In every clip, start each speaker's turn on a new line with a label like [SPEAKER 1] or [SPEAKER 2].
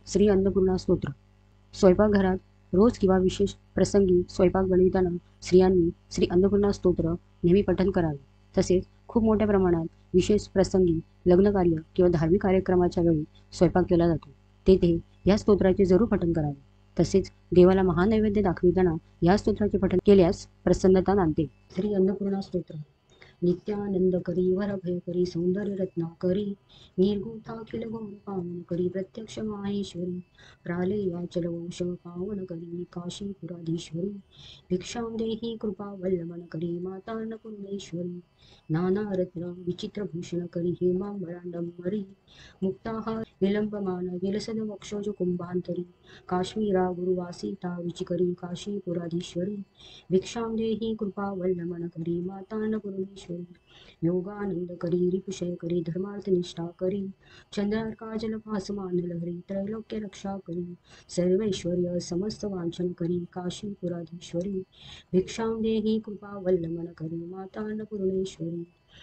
[SPEAKER 1] श्री अन्नपूर्णा स्तोत्र. स्वयंपाकघरात रोज किंवा विशेष प्रसंगी स्वयंपाक बनविताना स्त्रियांनी श्री अन्नपूर्णा स्तोत्र नेहमी पठण करावे. तसेच खूप मोठ्या प्रमाणात विशेष प्रसंगी, लग्नकार्य किंवा धार्मिक कार्यक्रमाच्या वेळी स्वयंपाक केला जातो, तेथे या स्तोत्राचे जरूर पठण करावे. तसेच देवाला महानैवेद्य दाखविताना या स्तोत्राचे पठण केल्यास प्रसन्नता नांदते. श्री अन्नपूर्णा स्तोत्र. नित्यानंद करी वरभय करी सौंदर्य रत्ना करी निर्गुताखिल गौर पावन करी प्रत्यक्ष माहेश्वरी प्रालेयाचल वंश पावन करी काशीपुराधीश्वरी भिक्षां देहि कृपा वल्लभन करी माता अन्नपूर्णेश्वरी नाना रत्न विचित्र भूषण करी हेमांबरांडंबरी मुक्ताहार विलंबमान विलसद वक्षोज कुंभांतरी काश्मीरा गुरुवासिता विचिकरी काशीपुराधीश्वरी भिक्षां देहि कृपा वल्लभन करी माता अन्नपूर्णेश्वरी योगानंद करी रिपुषय करी धर्मार्थ निष्ठा करी चंद्रार्का जलभासमान लहरी त्रैलोक्य रक्षा करी सर्वैश्वर्य समस्त वांछन करी काशीपुराधीश्वरी भिक्षां देहि कृपा वल्लभन करी माता अन्नपूर्णेश्वरी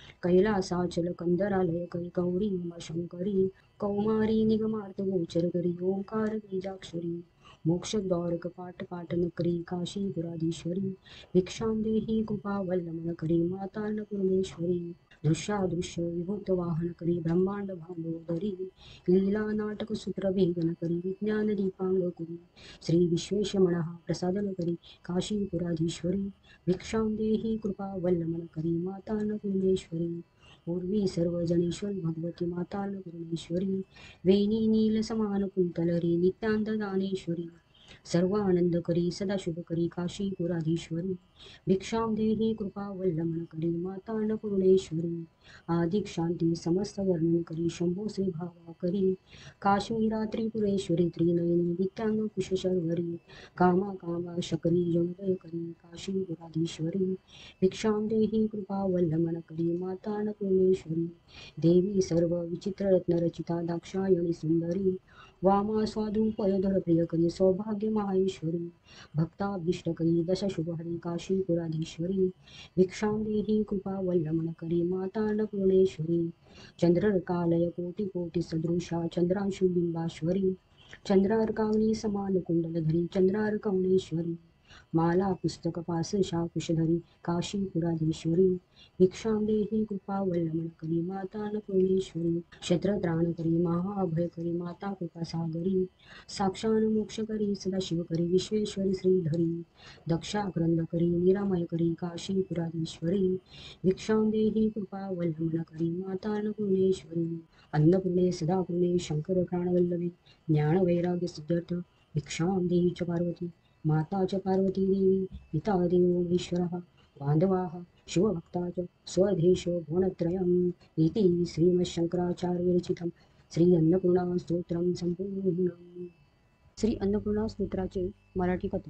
[SPEAKER 1] कैलासाचल कंदरालय करी गौरी उमाशंकरी कौमारी निगमार्थ गोचर करी ओंकार बीजाक्षरी मोक्षद्वार कपाट पाटन करी काशीपुराधीश्वरी भिक्षां देहि कृपा वल्लभन करी माता अन्नपूर्णेश्वरी दृश्यादृश्य विभूत वाहन करी ब्रह्मांड भांडोदरी लीला नाटक सूत्र भेदन करी विज्ञान दीपांग करी श्री विश्वेशमनः प्रसादन करी काशीपुराधीश्वरी भिक्षां देहि कृपा वल्लभन करी माता अन्नपूर्णेश्वरी पूर्वी सर्वजनेश्वर भगवती माता अन्नपूर्णेश्वरी वेणी नील समान कुंतलरी नित्यांत दानेश्वरी सर्वानंद करी सदाशुभ करी काशीपुराधीश्वरी भिक्षां देहि कृपा वल्लभन करी माता अन्नपूर्णेश्वरी आदिक शांती समस्त वर्णन करी शंभो श्री भावा करी काश्मीरा त्रिपुरेश्वरी त्रिनयनी नित्यांग कुशशर्वरी कामा कामा शकरी जंगय करी काशीपुराधीश्वरी भिक्षां देहि कृपा वल्लभन करी माता अन्नपूर्णेश्वरी देवी सर्व विचित्र रत्न रचिता दाक्षायणी सुंदरी वामा स्वादू पयोधर प्रियकरी सौभाग्य माहेश्वरी भक्ताभीष्टकरी दशशुभहरी काशीपुराधीश्वरी भिक्षां देहि कृपा वल्लभन करी माता अन्नपूर्णेश्वरी चंद्रकालय कोटि कोटि सदृशा चंद्रांशु बिंबाश्वरी चंद्रार्काग्नी समान कुंडलधरी चंद्रार्कवणेश्वरी माला पुस्तक पासशा कुशधरी काशीपुराधीश्वरी भिक्षां देहि कृपा वल्लभन करी माता अन्नपूर्णेश्वरी क्षत्रत्राण करी महाअभय करी माता कृपा सागरी साक्षान मोक्ष करी सदाशिव करी विश्वेश्वरी श्रीधरी दक्षाक्रंद करी निरामय करी काशीपुराधीश्वरी भिक्षां देहि कृपा वल्लभन करी माता अन्नपूर्णेश्वरी अन्नपूर्णे सदापूर्णे शंकर प्राणवल्लभे ज्ञान वैराग्य सिद्ध्यर्थ भिक्षां देहि च पार्वती माता च पार्वती देवी पिता देवो महेश्वरः बांधवाः शिवभक्ता च स्वदेशो भुवनत्रयम् इति श्रीमच्छंकराचार्यरचितं श्री अन्नपूर्णा स्तोत्रम संपूर्णम्. श्री अन्नपूर्णा स्तोत्राचे मराठी कथन.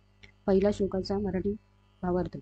[SPEAKER 1] पहिला श्लोकाचा मराठी भावार्थ.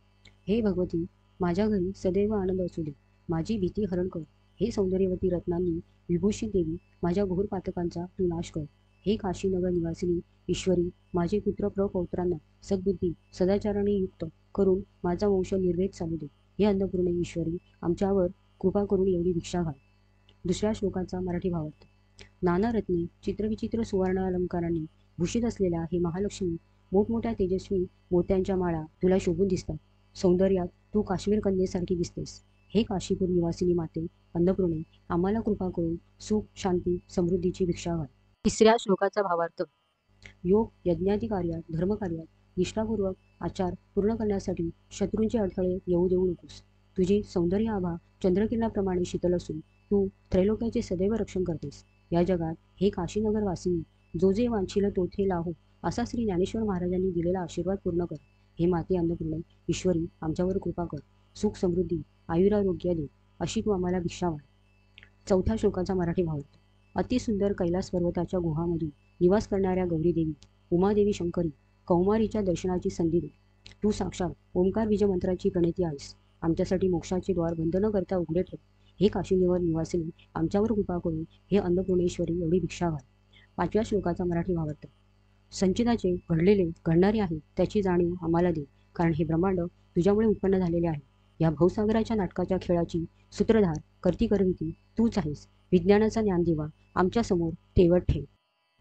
[SPEAKER 1] हे भगवती, माझ्या घरी सदैव आनंद असू दे. माझी भीती हरण कर. हे सौंदर्यवती रत्नांनी विभूषित देवी, माझ्या घोर पातकांचा तू नाश कर. हे काशीनगर निवासिनी ईश्वरी, माझे पुत्र प्रपौत्रांना सद्बुद्धी सदाचाराने युक्त करून माझा वंश निर्वेद चालू दे. हे अन्नपूर्णे ईश्वरी, आमच्यावर कृपा करून एवढी भिक्षा घाल. दुसऱ्या श्लोकाचा मराठी भावार्थ. नाना रत्ने चित्रविचित्र सुवर्ण अलंकारांनी भूषित असलेल्या हे महालक्ष्मी, मोठमोठ्या तेजस्वी मोत्यांच्या माळा तुला शोभून दिसतात. सौंदर्यात तू काश्मीर कन्येसारखी दिसतेस. हे काशीपूर निवासिनी माते अन्नपूर्णे, आम्हाला कृपा करून सुख शांती समृद्धीची भिक्षा घाल. तिसऱ्या श्लोकाचा भावार्थ. योग यज्ञादी कार्यात धर्मकार्यात निष्ठापूर्वक आचार पूर्ण करण्यासाठी शत्रूंचे अडथळे येऊ देऊ नकोस. तुझी सौंदर्य आभा चंद्रकिरणाप्रमाणे शीतल असून तू त्रैलोक्याचे सदैव रक्षण करतेस. या जगात हे काशीनगर वासिनी, जो जे वांछील तोथे लाहो असा श्री ज्ञानेश्वर महाराजांनी दिलेला आशीर्वाद पूर्ण कर. हे माते अन्नपूर्णे ईश्वरी, आमच्यावर कृपा कर. सुख समृद्धी आयुरारोग्य दे, अशी तू आम्हाला भिक्षा वाढ. चौथ्या श्लोकाचा मराठी भावार्थ. अतिसुंदर कैलास पर्वताच्या गुहामधून निवास करणाऱ्या गौरीदेवी, उमादेवी शंकरी, कौमारीच्या दर्शनाची संधी दे. तू साक्षात ओंकार बीज मंत्राची प्रणेती आहेस. आमच्यासाठी मोक्षाचे द्वार बंद न करता उघडे ठेव. हे काशीनिवर निवासिनी, आमच्यावर कृपा करून हे अन्नपूर्णेश्वरी एवढी भिक्षा घाल. पाचव्या श्लोकाचा मराठी भावार्थ. संचिताचे घडलेले घडणारे आहे त्याची जाणीव आम्हाला दे, कारण हे ब्रह्मांड तुझ्यामुळे उत्पन्न झालेले आहे. या भवसागराच्या नाटकाच्या खेळाची सूत्रधार करती करविती तूच आहेस. विज्ञानाचा ज्ञानदिवा आमच्या समोर तेवत ठेव.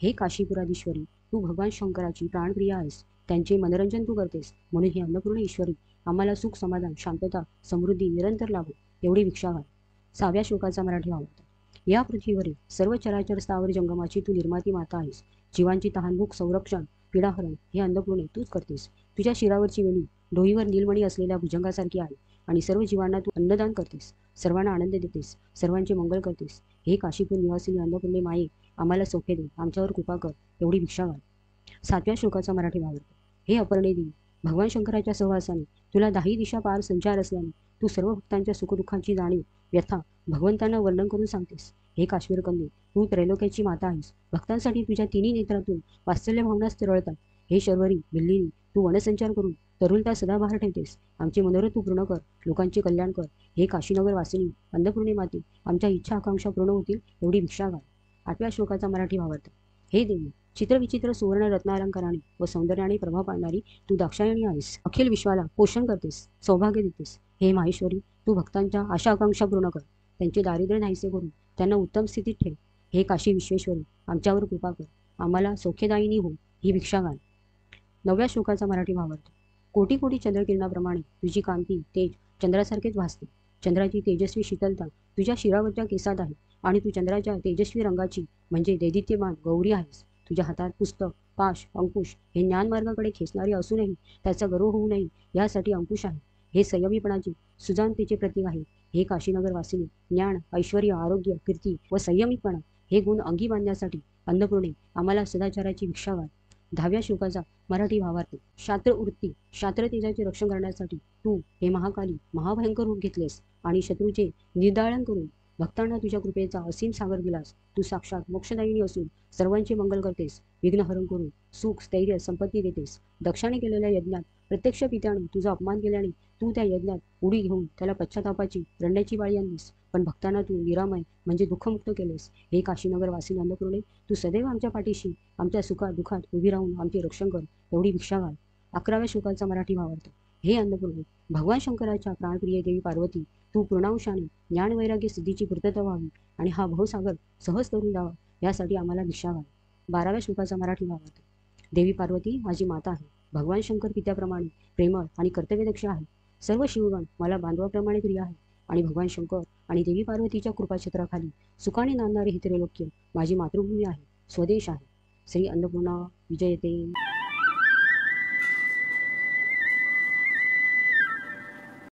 [SPEAKER 1] हे काशीपुराधीश्वरी, तू भगवान शंकराची प्राणप्रिया आहेस. त्यांचे मनोरंजन तू करतेस. म्हणून हे अन्नपूर्ण ईश्वरी, आम्हाला सुख, समाधान, शांतता, समृद्धी निरंतर लाभो एवढी भिक्षा घाल. 6व्या श्लोकाचा मराठी भावार्थ. या पृथ्वीवरील सर्व चराचर स्थावर जंगमाची तू निर्माती माता आहेस. जीवांची तहानभूक, संरक्षण, पीडाहरण हे अन्नपूर्णे तूच करतेस. तुझ्या शिरावरची वेणी डोईवर नीलमणी असलेल्या भुजंगासारखी आहे आणि सर्व जीवांना तू अन्नदान करतेस. सर्वांना आनंद देतेस. सर्वांचे मंगल करतेस. हे काशीपूर निवासिनी अन्नपूर्णे माये, आम्हाला सौख्य दे, आमच्यावर कृपा कर एवढी भिक्षा घाल. 7व्या श्लोकाचा मराठी भावार्थ. हे अपर्णे देवी, भगवान शंकराच्या सहवासाने तुला 10 दिशा पार संचार असल्याने तू सर्व भक्तांच्या सुखदुःखांची जाणीव, व्यथा भगवंतांना वर्णन करून सांगतेस. हे काश्मीर कन्ये, तू त्रैलोक्याची माता आहेस. भक्तांसाठी तुझ्या तिन्ही नेत्रातून वात्सल्य भावना तरळतात. हे शर्वरी बिल्लिनी, तू वनसंचार करून तरुलता सदाबहार ठेवतेस. आमचे मनोरथ तू पूर्ण कर, लोकांचे कल्याण कर. हे काशीनगर वासिनी अन्नपूर्णे माते, आमच्या इच्छा आकांक्षा पूर्ण होतील एवढी भिक्षा घाल. 8व्या श्लोकाचा मराठी भावार्थ. हे देवी, चित्रविचित्र सुवर्ण रत्नालंकाराने व सौंदर्याने प्रभा पाडणारी तू दाक्षायणी आहेस. अखिल विश्वाला पोषण करतेस, सौभाग्य देतेस. हे माहेश्वरी, तू भक्तांच्या आशा आकांक्षा पूर्ण कर. त्यांचे दारिद्र्य नाहीसे करून त्यांना उत्तम स्थितीत ठेव. हे काशी विश्वेश्वरी, आमच्यावर कृपा कर, आम्हाला सौख्यदायिनी हो ही भिक्षा घाल. 9व्या श्लोकाचा मराठी भावार्थ. कोटी कोटी चंद्रकिरणाप्रमाणे तुझी कांती तेज चंद्रासारखेच भासते. चंद्राची तेजस्वी शीतलता तुझ्या शिरावरच्या केसात आहे आणि तू चंद्राच्या तेजस्वी रंगाची म्हणजे दैदिप्यमान गौरी आहेस. तुझ्या हातात पुस्तक, पाश, अंकुश हे ज्ञानमार्गाकडे खेचणारे असूनही त्याचा गर्व होऊ नये यासाठी अंकुश आहे. हे संयमीपणाचे सुजाणतेचे प्रतीक आहे. हे काशीनगर वासिनी, ज्ञान, ऐश्वर, आरोग्य, कीर्ती व संयमीपणा हे गुण अंगी बांधण्यासाठी अन्नपूर्णे, आम्हाला सदाचाराची भिक्षा घाल. 10व्या श्लोकाचा मराठी भावार्थ. शास्त्र वृत्ती, शास्त्र तेजाचे रक्षण करण्यासाठी तू हे महाकाली महाभयंकर रूप घेतलेस आणि शत्रूचे निर्दाळन करून भक्तांना तुझ्या कृपेचा असीम सागर दिलास. तू साक्षात मोक्षदायिनी असून सर्वांचे मंगल करतेस. विघ्नहरण करून सुख, स्थैर्य, संपत्ती देतेस. दक्षाने केलेल्या यज्ञात प्रत्यक्ष पित्याने तुझा अपमान केल्याने तू त्या यज्ञात उडी घेऊन त्याला पश्चातापाची रडण्याची पाळी आणलीस. पण भक्तांना तू निरामय म्हणजे दुःखमुक्त केलेस. हे काशीनगर वासिनी अन्नपूर्णे, तू सदैव आमच्या पाठीशी, आमच्या सुखात दुःखात उभी राहून आमचे रक्षण कर एवढी भिक्षा घाल. 11व्या श्लोकाचा मराठी भावार्थ. हे अन्नपूर्णे, भगवान शंकराच्या प्राणप्रिय देवी पार्वती, तू पूर्णांशाने ज्ञानवैराग्य सिद्धीची पूर्तता व्हावी आणि हा भवसागर सहज तरून जावा यासाठी आम्हाला भिक्षा घाल. 12व्या श्लोकाचा मराठी भावार्थ. देवी पार्वती माझी माता आहे. भगवान शंकर पित्याप्रमाणे प्रेमळ आणि कर्तव्यदक्ष आहे. सर्व शिवगण मला बांधवाप्रमाणे प्रिय आहे आणि भगवान शंकर आणि देवी पार्वतीच्या कृपाक्षेत्राखाली सुखाने नांदणारे हे त्रैलोक्य माझी मातृभूमी आहे, स्वदेश आहे. श्री अन्नपूर्णा विजयते.